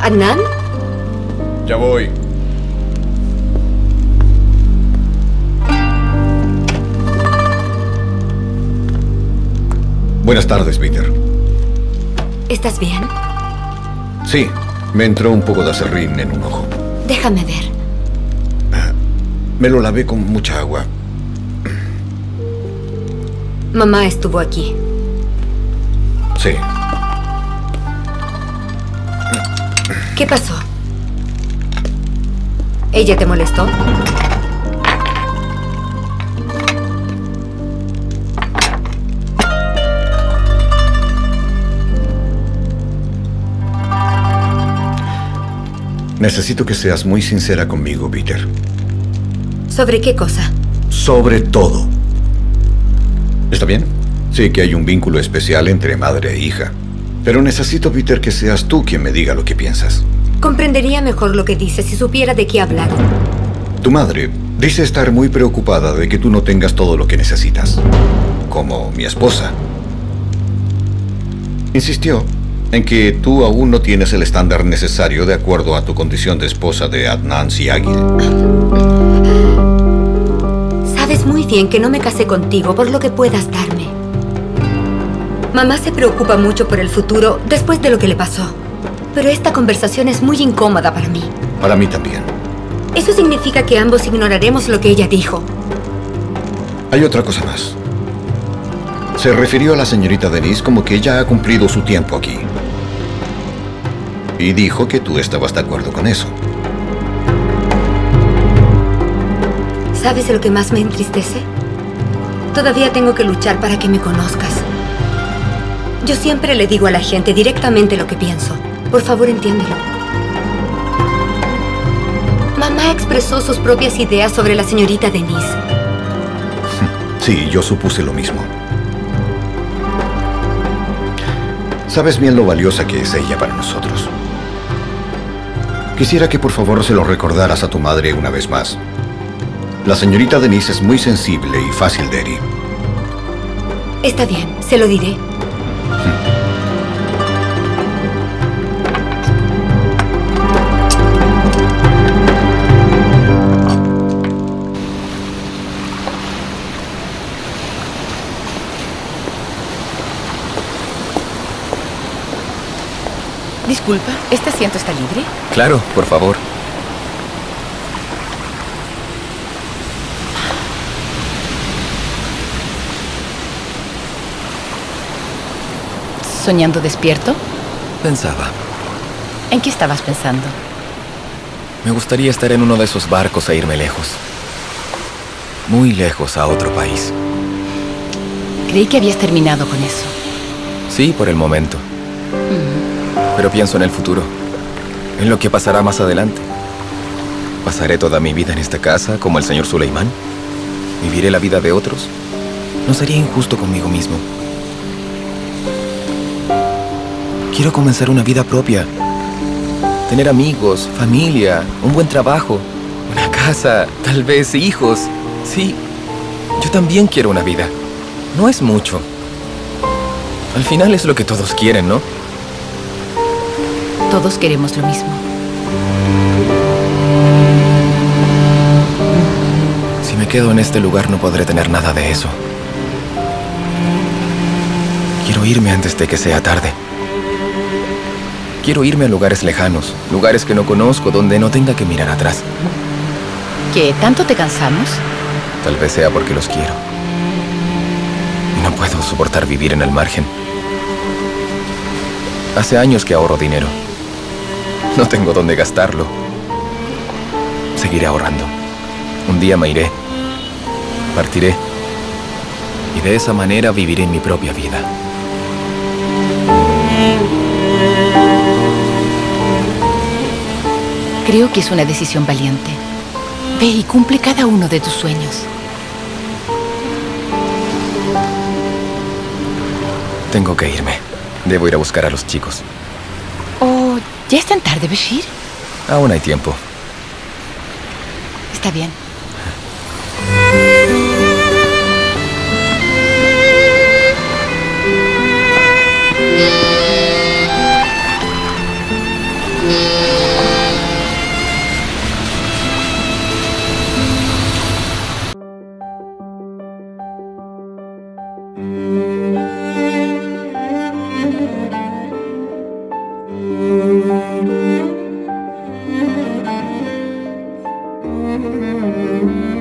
¿Adnan? Ya voy. Buenas tardes, Peter. ¿Estás bien? Sí, me entró un poco de aserrín en un ojo. Déjame ver. Me lo lavé con mucha agua. Mamá estuvo aquí. Sí. ¿Qué pasó? ¿Ella te molestó? Necesito que seas muy sincera conmigo, Peter. ¿Sobre qué cosa? Sobre todo. ¿Está bien? Sé que hay un vínculo especial entre madre e hija. Pero necesito, Peter, que seas tú quien me diga lo que piensas. Comprendería mejor lo que dices si supiera de qué hablar. Tu madre dice estar muy preocupada de que tú no tengas todo lo que necesitas. Como mi esposa. Insistió en que tú aún no tienes el estándar necesario de acuerdo a tu condición de esposa de Adnan Siagil. Sabes muy bien que no me casé contigo por lo que puedas darme. Mamá se preocupa mucho por el futuro después de lo que le pasó. Pero esta conversación es muy incómoda para mí. Para mí también. Eso significa que ambos ignoraremos lo que ella dijo. Hay otra cosa más. Se refirió a la señorita Denise como que ya ha cumplido su tiempo aquí. Y dijo que tú estabas de acuerdo con eso. ¿Sabes lo que más me entristece? Todavía tengo que luchar para que me conozcas. Yo siempre le digo a la gente directamente lo que pienso. Por favor, entiéndelo. Mamá expresó sus propias ideas sobre la señorita Denise. Sí, yo supuse lo mismo. Sabes bien lo valiosa que es ella para nosotros. Quisiera que por favor se lo recordaras a tu madre una vez más. La señorita Denise es muy sensible y fácil de herir. Está bien, se lo diré. Disculpa, ¿este asiento está libre? Claro, por favor. ¿Soñando despierto? Pensaba. ¿En qué estabas pensando? Me gustaría estar en uno de esos barcos e irme lejos. Muy lejos a otro país. Creí que habías terminado con eso. Sí, por el momento. Pero pienso en el futuro. En lo que pasará más adelante. ¿Pasaré toda mi vida en esta casa como el señor Suleimán? ¿Viviré la vida de otros? ¿No sería injusto conmigo mismo? Quiero comenzar una vida propia. Tener amigos, familia, un buen trabajo, una casa, tal vez hijos. Sí, yo también quiero una vida. No es mucho. Al final es lo que todos quieren, ¿no? Todos queremos lo mismo. Si me quedo en este lugar no podré tener nada de eso. Quiero irme antes de que sea tarde. Quiero irme a lugares lejanos, lugares que no conozco, donde no tenga que mirar atrás. ¿Qué? ¿Tanto te cansamos? Tal vez sea porque los quiero. Y no puedo soportar vivir en el margen. Hace años que ahorro dinero. No tengo dónde gastarlo. Seguiré ahorrando. Un día me iré. Partiré. Y de esa manera viviré mi propia vida. Creo que es una decisión valiente. Ve y cumple cada uno de tus sueños. Tengo que irme. Debo ir a buscar a los chicos. Oh, ¿ya es tan tarde, Bashir? Aún hay tiempo. Está bien. Mm-hmm.